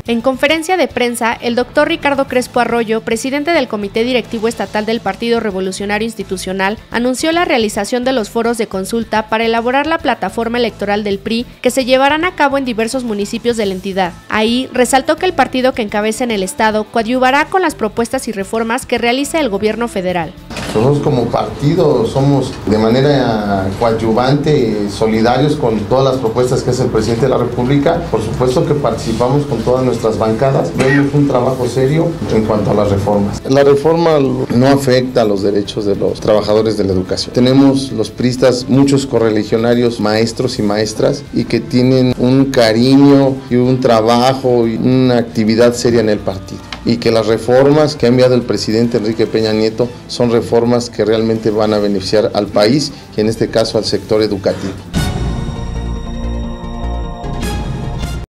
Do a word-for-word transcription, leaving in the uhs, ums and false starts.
En conferencia de prensa, el doctor Ricardo Crespo Arroyo, presidente del Comité Directivo Estatal del Partido Revolucionario Institucional, anunció la realización de los foros de consulta para elaborar la plataforma electoral del P R I que se llevarán a cabo en diversos municipios de la entidad. Ahí resaltó que el partido que encabeza en el estado coadyuvará con las propuestas y reformas que realiza el gobierno federal. Nosotros como partido somos de manera coadyuvante, solidarios con todas las propuestas que hace el presidente de la República. Por supuesto que participamos con todas nuestras bancadas. Vemos un trabajo serio en cuanto a las reformas. La reforma no afecta a los derechos de los trabajadores de la educación. Tenemos los priistas, muchos correligionarios, maestros y maestras, y que tienen un cariño y un trabajo y una actividad seria en el partido. Y que las reformas que ha enviado el presidente Enrique Peña Nieto son reformas que realmente van a beneficiar al país y en este caso al sector educativo.